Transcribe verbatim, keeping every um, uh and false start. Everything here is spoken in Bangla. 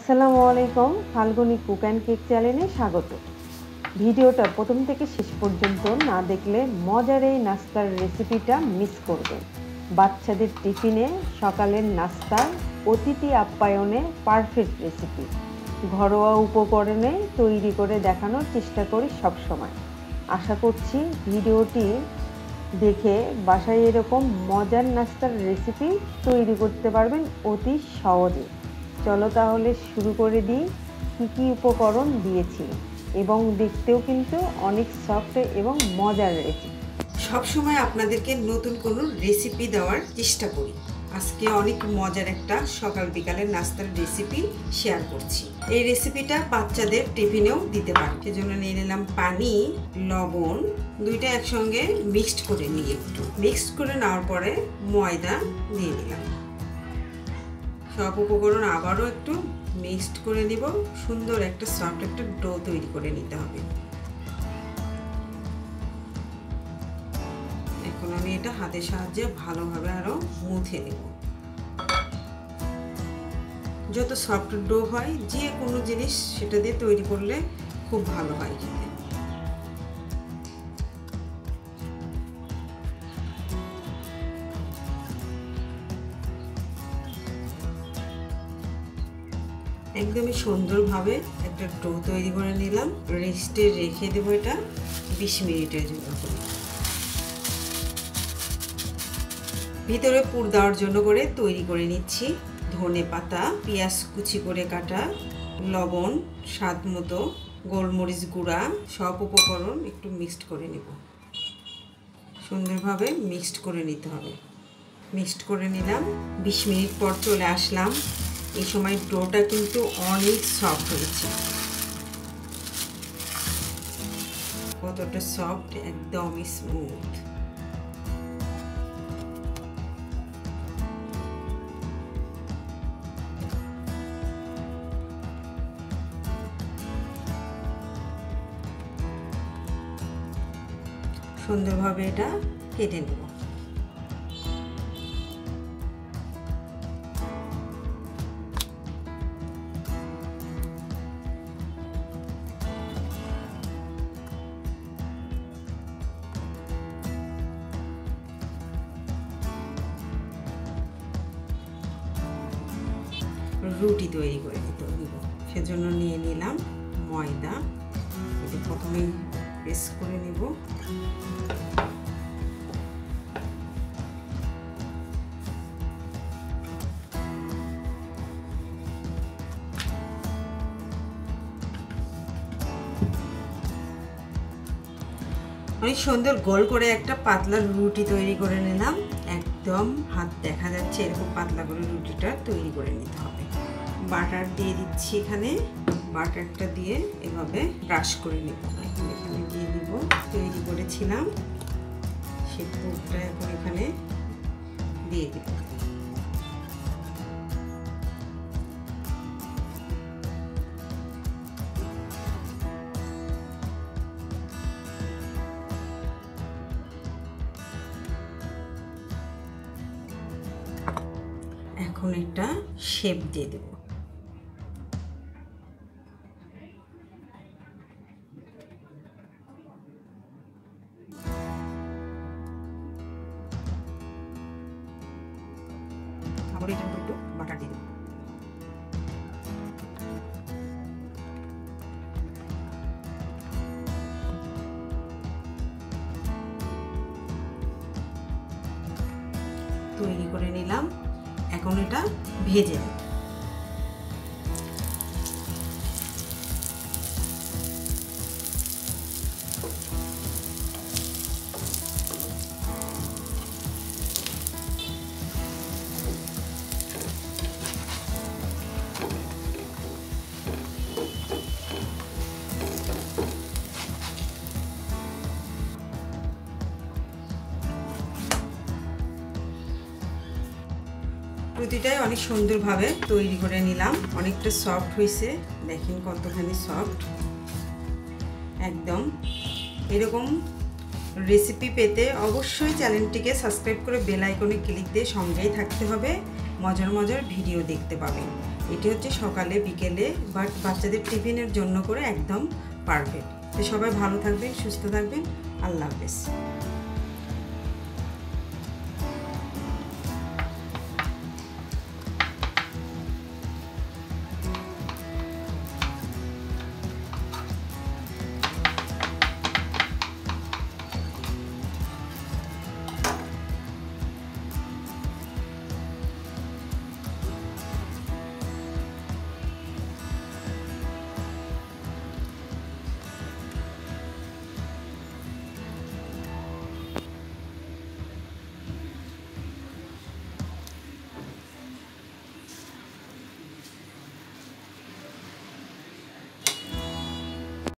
আসসালামু আলাইকুম, ফাল্গুনি কুক অ্যান্ড কেক চ্যানেলে স্বাগত। ভিডিওটা প্রথম থেকে শেষ পর্যন্ত না দেখলে মজার এই নাস্তার রেসিপিটা মিস করবেন। বাচ্চাদের টিফিনে, সকালের নাস্তায়, অতিথি আপ্যায়নে পারফেক্ট রেসিপি। ঘরোয়া উপকরণে তৈরি করে দেখানোর চেষ্টা করি সবসময়। আশা করছি ভিডিওটি দেখে বাসায় এরকম মজার নাস্তার রেসিপি তৈরি করতে পারবেন অতি সহজে। চলো তাহলে শুরু করে দিই। কী কী উপকরণ দিয়েছি এবং দেখতেও কিন্তু অনেক সফট এবং মজার রেসিপি। সবসময় আপনাদেরকে নতুন কোনো রেসিপি দেওয়ার চেষ্টা করি। আজকে অনেক মজার একটা সকাল বিকালের নাস্তার রেসিপি শেয়ার করছি। এই রেসিপিটা বাচ্চাদের টিফিনেও দিতে পারে, সেজন্য নিয়ে নিলাম পানি, লবণ, দুইটা একসঙ্গে মিক্সড করে নিয়ে একটু মিক্সড করে নেওয়ার পরে ময়দা দিয়ে নিলাম। সব উপকরণ আবারও একটু মিক্সড করে নিব। সুন্দর একটা সফট একটা ডো তৈরি করে নিতে হবে। এখন আমি এটা হাতের সাহায্যে ভালোভাবে আরো মুথে নেব। যত সফট ডো হয় যে কোনো জিনিস সেটা দিয়ে তৈরি করলে খুব ভালো হয় খেতে। একদমই সুন্দরভাবে একটা ডো তৈরি করে নিলাম। রেস্টে রেখে দেবো এটা বিশ মিনিটের জন্য। ভিতরে পুর দেওয়ার জন্য করে তৈরি করে নিচ্ছি ধনে পাতা, পেঁয়াজ কুচি করে কাটা, লবণ স্বাদ মতো, গোলমরিচ গুঁড়া, সব উপকরণ একটু মিক্সড করে নেব। সুন্দরভাবে মিক্সড করে নিতে হবে। মিক্সড করে নিলাম। বিশ মিনিট পর চলে আসলাম। এই সময় ডোটা কিন্তু অনেক সফট হয়েছে। কতটা সফট, একদমই স্মুথ। সুন্দরভাবে এটা কেটে নেব। রুটি তৈরি করে নিতে দিব, সেজন্য নিয়ে নিলাম ময়দা। এটা প্রথমে প্রেস করে নিব। অনেক সুন্দর গোল করে একটা পাতলা রুটি তৈরি করে নিলাম। একদম হাত দেখা যাচ্ছে এরকম পাতলা করে রুটিটা তৈরি করে নিতে হবে। বাটার দিয়ে দিচ্ছি এখানে। বাটারটা দিয়ে এভাবে ব্রাশ করে নেব। এখন এখানে দিয়ে দিব তৈরি করেছিলাম সেই পুরটা, এখন এখানে দিয়ে দিব। এখন একটা শেপ দিয়ে দেব। আবার এটা একটু বাটার দিয়ে দেব। তৈরি করে নিলাম। এখন এটা ভেজে নেব। রুটিটাই অনেক সুন্দরভাবে তৈরি করে নিলাম। অনেকটা সফট হয়েছে, দেখেন কতখানি সফট। একদম এরকম রেসিপি পেতে অবশ্যই চ্যানেলটিকে সাবস্ক্রাইব করে বেল আইকনে ক্লিক দিয়ে সঙ্গেই থাকতে হবে। মজার মজার ভিডিও দেখতে পাবেন। এটি হচ্ছে সকালে বিকেলে বাট বাচ্চাদের টিফিনের জন্য করে একদম পারফেক্ট। তো সবাই ভালো থাকবেন, সুস্থ থাকবেন। আল্লাহ হাফেজ।